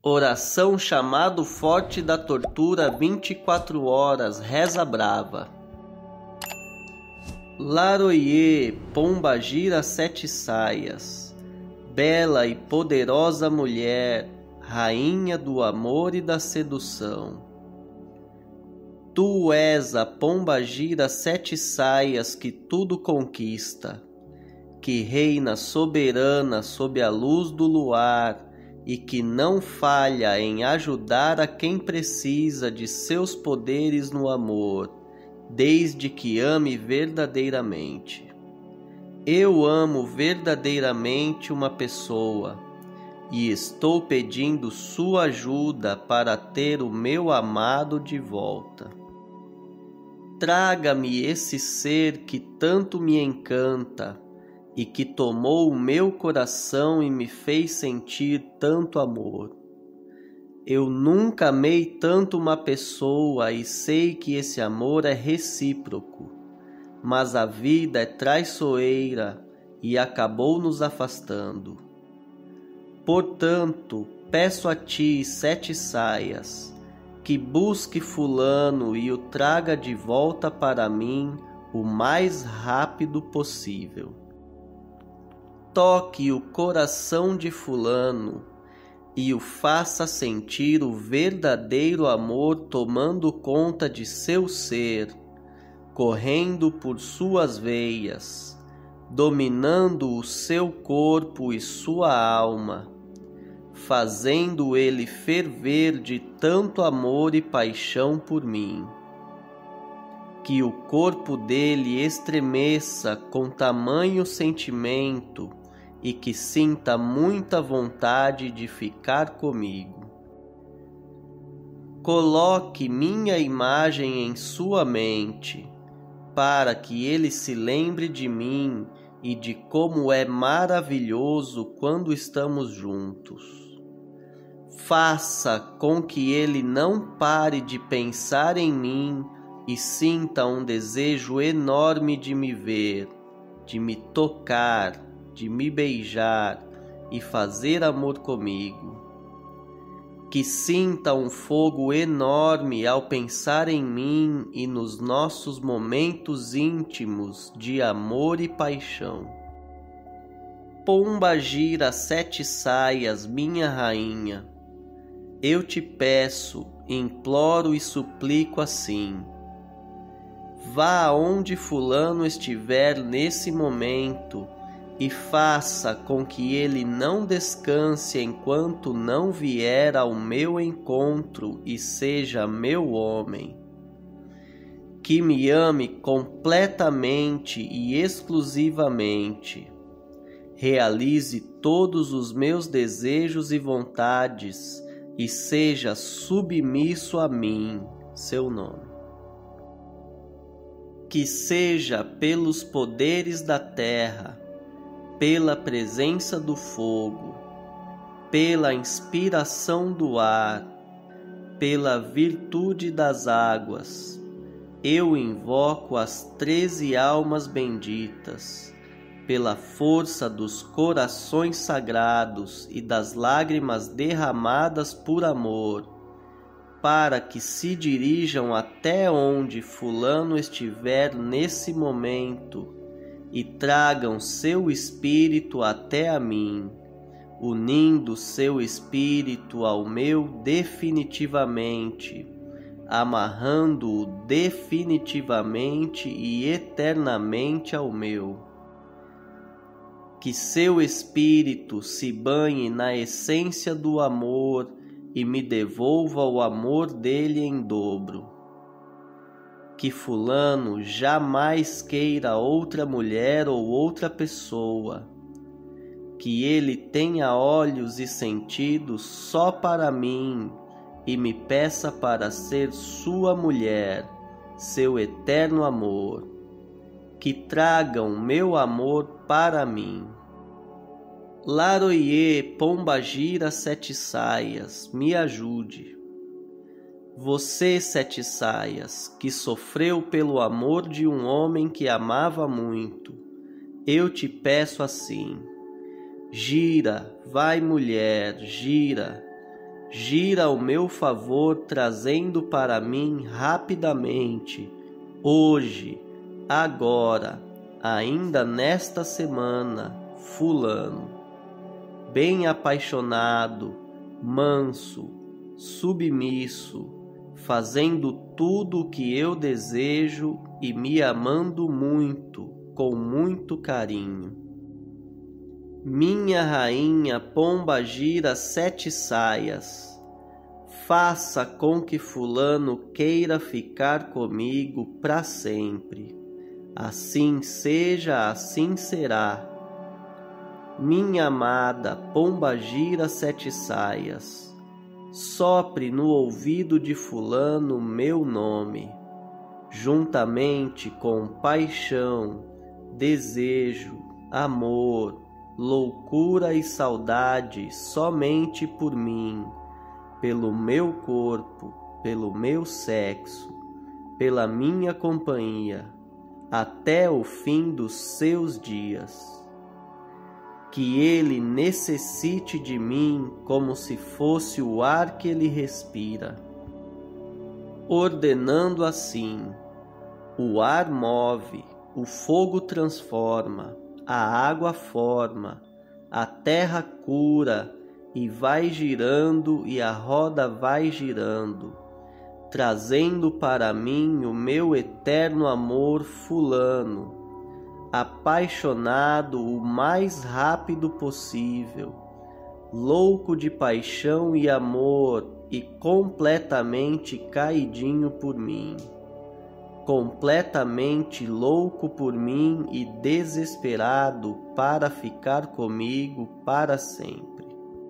Oração chamado forte da tortura 24 horas, reza brava. Laroie, pombagira sete saias, bela e poderosa mulher, rainha do amor e da sedução. Tu és a pombagira sete saias que tudo conquista, que reina soberana sob a luz do luar e que não falha em ajudar a quem precisa de seus poderes no amor, desde que ame verdadeiramente. Eu amo verdadeiramente uma pessoa e estou pedindo sua ajuda para ter o meu amado de volta. Traga-me esse ser que tanto me encanta e que tomou o meu coração e me fez sentir tanto amor. Eu nunca amei tanto uma pessoa e sei que esse amor é recíproco, mas a vida é traiçoeira e acabou nos afastando. Portanto, peço a ti, sete saias, que busque fulano e o traga de volta para mim o mais rápido possível. Toque o coração de fulano e o faça sentir o verdadeiro amor tomando conta de seu ser, correndo por suas veias, dominando o seu corpo e sua alma, fazendo ele ferver de tanto amor e paixão por mim. Que o corpo dele estremeça com tamanho sentimento e que sinta muita vontade de ficar comigo. Coloque minha imagem em sua mente, para que ele se lembre de mim e de como é maravilhoso quando estamos juntos. Faça com que ele não pare de pensar em mim e sinta um desejo enorme de me ver, de me tocar, de me beijar e fazer amor comigo. Que sinta um fogo enorme ao pensar em mim e nos nossos momentos íntimos de amor e paixão. Pombagira sete saias, minha rainha, eu te peço, imploro e suplico assim. Vá aonde fulano estiver nesse momento e faça com que ele não descanse enquanto não vier ao meu encontro e seja meu homem. Que me ame completamente e exclusivamente. Realize todos os meus desejos e vontades e seja submisso a mim, seu nome. Que seja pelos poderes da terra, pela presença do fogo, pela inspiração do ar, pela virtude das águas, eu invoco as 13 almas benditas, pela força dos corações sagrados e das lágrimas derramadas por amor, para que se dirijam até onde fulano estiver nesse momento e tragam seu espírito até a mim, unindo seu espírito ao meu definitivamente, amarrando-o definitivamente e eternamente ao meu. Que seu espírito se banhe na essência do amor e me devolva o amor dele em dobro. Que fulano jamais queira outra mulher ou outra pessoa. Que ele tenha olhos e sentidos só para mim e me peça para ser sua mulher, seu eterno amor. Que tragam meu amor para mim. Laroie, pombagira sete saias, me ajude. Você, sete saias, que sofreu pelo amor de um homem que amava muito, eu te peço assim: gira, vai mulher, gira, gira ao meu favor, trazendo para mim rapidamente, hoje, agora, ainda nesta semana, fulano, bem apaixonado, manso, submisso, fazendo tudo o que eu desejo e me amando muito, com muito carinho. Minha rainha Pombagira Sete Saias, faça com que fulano queira ficar comigo para sempre. Assim seja, assim será. Minha amada Pombagira Sete Saias, sopre no ouvido de fulano meu nome, juntamente com paixão, desejo, amor, loucura e saudade somente por mim, pelo meu corpo, pelo meu sexo, pela minha companhia, até o fim dos seus dias. Que ele necessite de mim como se fosse o ar que ele respira, ordenando assim: o ar move, o fogo transforma, a água forma, a terra cura, e vai girando e a roda vai girando, trazendo para mim o meu eterno amor fulano, apaixonado o mais rápido possível, louco de paixão e amor e completamente caidinho por mim, completamente louco por mim e desesperado para ficar comigo para sempre.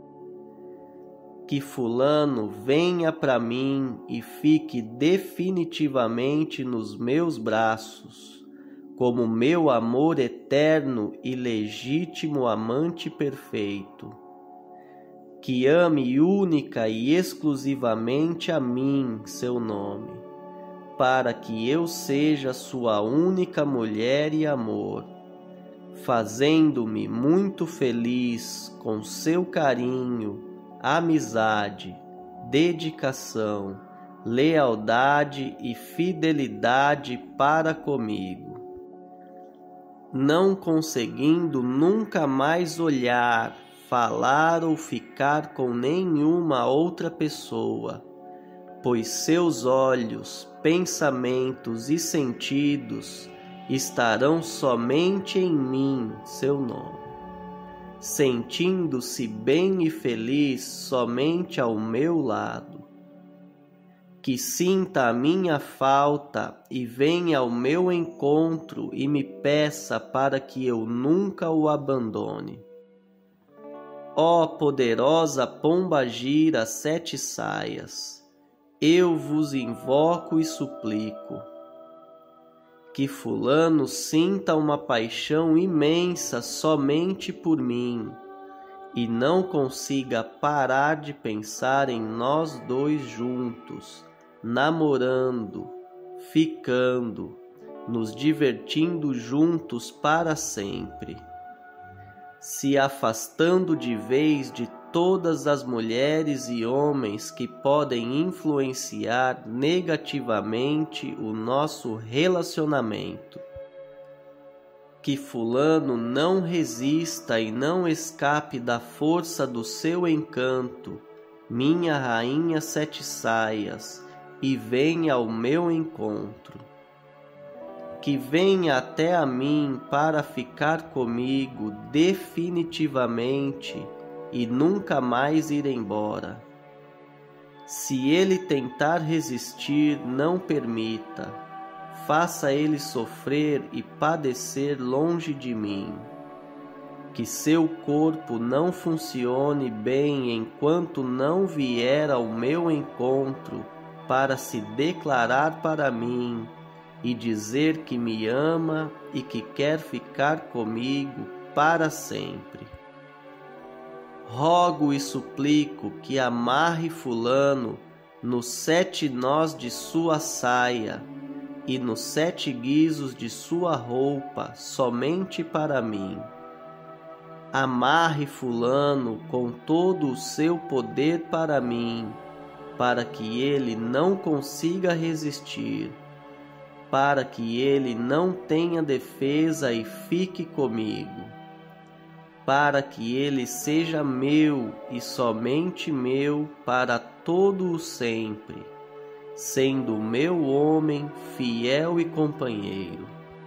Que fulano venha para mim e fique definitivamente nos meus braços, como meu amor eterno e legítimo amante perfeito. Que ame única e exclusivamente a mim, seu nome, para que eu seja sua única mulher e amor, fazendo-me muito feliz com seu carinho, amizade, dedicação, lealdade e fidelidade para comigo, não conseguindo nunca mais olhar, falar ou ficar com nenhuma outra pessoa, pois seus olhos, pensamentos e sentidos estarão somente em mim, seu nome, sentindo-se bem e feliz somente ao meu lado. Que sinta a minha falta e venha ao meu encontro e me peça para que eu nunca o abandone. Ó poderosa Pombagira Sete Saias, eu vos invoco e suplico. Que fulano sinta uma paixão imensa somente por mim e não consiga parar de pensar em nós dois juntos, namorando, ficando, nos divertindo juntos para sempre, se afastando de vez de todas as mulheres e homens que podem influenciar negativamente o nosso relacionamento. Que fulano não resista e não escape da força do seu encanto, minha rainha Sete Saias, e venha ao meu encontro. Que venha até a mim para ficar comigo definitivamente e nunca mais ir embora. Se ele tentar resistir, não permita, faça ele sofrer e padecer longe de mim. Que seu corpo não funcione bem enquanto não vier ao meu encontro para se declarar para mim e dizer que me ama e que quer ficar comigo para sempre. Rogo e suplico que amarre fulano nos 7 nós de sua saia e nos 7 guizos de sua roupa somente para mim. amarre fulano com todo o seu poder para mim, para que ele não consiga resistir, para que ele não tenha defesa e fique comigo, para que ele seja meu e somente meu para todo o sempre, sendo meu homem fiel e companheiro.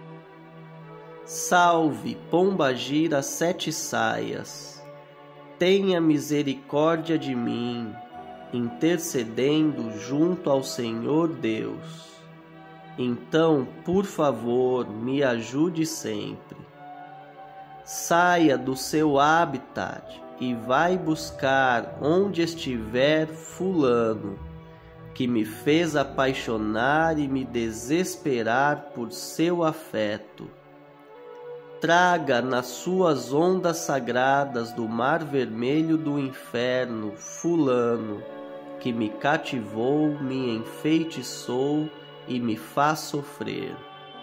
Salve, Pombagira Sete Saias, tenha misericórdia de mim, intercedendo junto ao Senhor Deus. Então, por favor, me ajude sempre. Saia do seu habitat e vai buscar onde estiver fulano, que me fez apaixonar e me desesperar por seu afeto. Traga nas suas ondas sagradas do mar vermelho do inferno fulano, que me cativou, me enfeitiçou e me faz sofrer.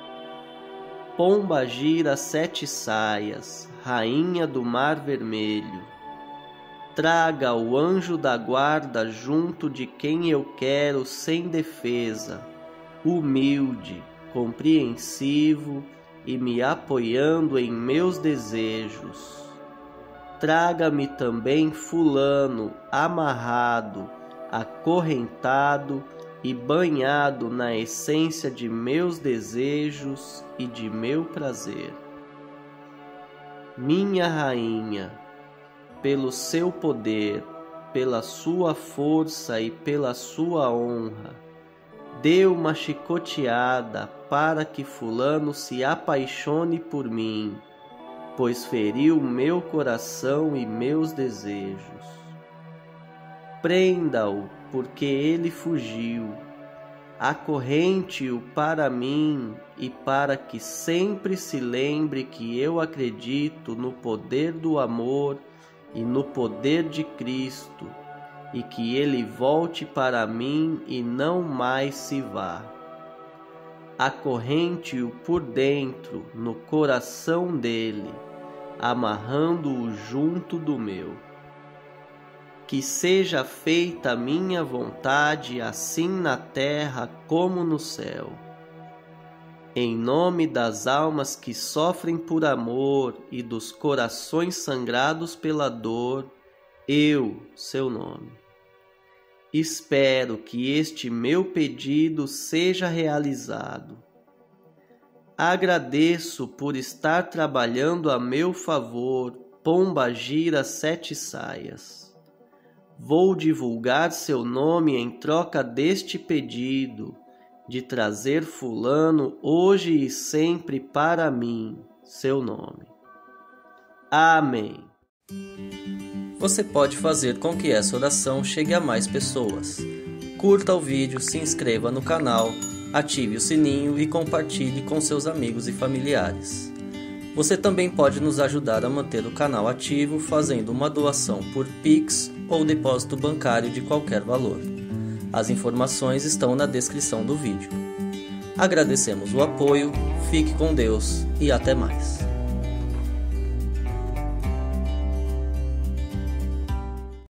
Pombagira Sete Saias, rainha do mar vermelho, traga o anjo da guarda junto de quem eu quero sem defesa, humilde, compreensivo e me apoiando em meus desejos. Traga-me também fulano, amarrado, acorrentado e banhado na essência de meus desejos e de meu prazer. Minha rainha, pelo seu poder, pela sua força e pela sua honra, dê uma chicoteada para que fulano se apaixone por mim, pois feriu meu coração e meus desejos. Prenda-o, porque ele fugiu. Acorrente-o para mim e para que sempre se lembre que eu acredito no poder do amor e no poder de Cristo, e que ele volte para mim e não mais se vá. Acorrente-o por dentro, no coração dele, amarrando-o junto do meu. Que seja feita a minha vontade, assim na terra como no céu. Em nome das almas que sofrem por amor e dos corações sangrados pela dor, eu, seu nome. Espero que este meu pedido seja realizado. Agradeço por estar trabalhando a meu favor, Pombagira Sete Saias. Vou divulgar seu nome em troca deste pedido, de trazer fulano hoje e sempre para mim, seu nome. Amém. Você pode fazer com que essa oração chegue a mais pessoas. Curta o vídeo, se inscreva no canal, ative o sininho e compartilhe com seus amigos e familiares. Você também pode nos ajudar a manter o canal ativo fazendo uma doação por Pix ou depósito bancário de qualquer valor. As informações estão na descrição do vídeo. Agradecemos o apoio, fique com Deus e até mais.